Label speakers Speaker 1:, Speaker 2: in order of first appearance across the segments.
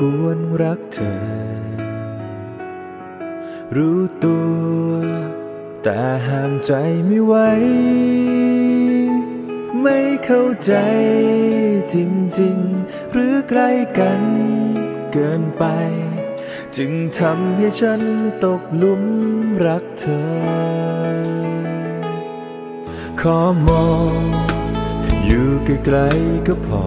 Speaker 1: ควรรักเธอรู้ตัวแต่ห้ามใจไม่ไหวไม่เข้าใจจริงๆหรือใกล้กันเกินไปจึงทำให้ฉันตกหลุมรักเธอขอมองอยู่ไกลๆก็พอ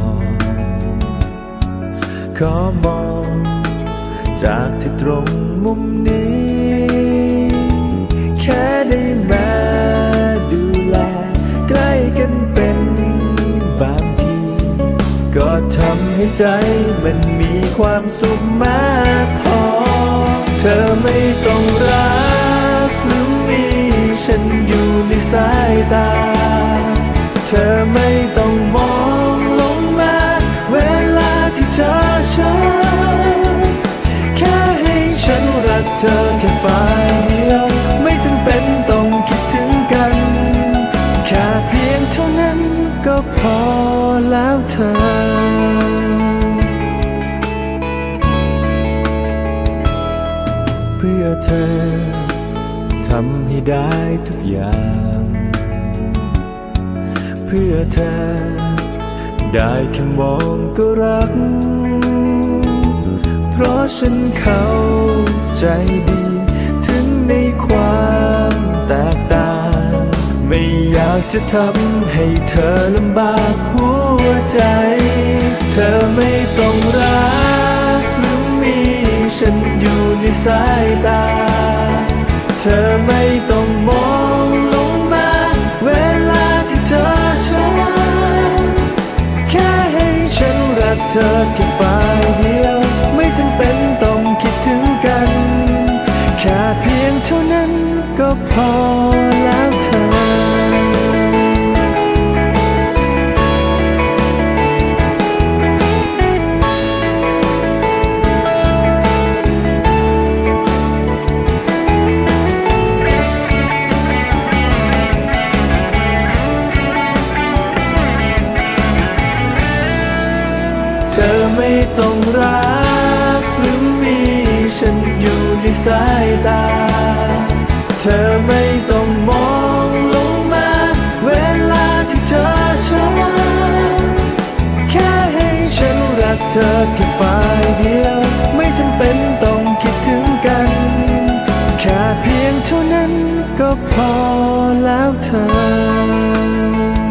Speaker 1: ขอมองจากที่ตรงมุมนี้แค่ได้มาดูแลใกล้กันเป็นบางทีก็ทำให้ใจมันมีความสุขมากพอเธอไม่ต้องรักหรือมีฉันอยู่ในสายตาเธอไม่ต้องมองลงมาเวลาที่เธอช้าแค่ให้ฉันรักเธอแค่ฝ่ายเดียวไม่จำเป็นต้องคิดถึงกันแค่เพียงเท่านั้นก็พอแล้วเธอเพื่อเธอทำให้ได้ทุกอย่างเพื่อเธอได้แค่มองก็รักเพราะฉันเข้าใจดีถึงในความแตกต่างไม่อยากจะทำให้เธอลำบากหัวใจเธอไม่ต้องรักหรือมีฉันอยู่ในสายตาเธอไม่ต้องมองลงมาเวลาที่เธอช้าแค่ให้ฉันรักเธอแค่ฝ่ายเดียวไม่จำเป็นต้องคิดถึงกันแค่เพียงเท่านั้นก็พอแล้วเธอเธอไม่ต้องรักหรือมีฉันอยู่ในสายตาเธอไม่ต้องมองลงมาเวลาที่เธอช้าแค่ให้ฉันรักเธอแค่ฝ่ายเดียวไม่จำเป็นต้องคิดถึงกันแค่เพียงเท่านั้นก็พอแล้วเธอ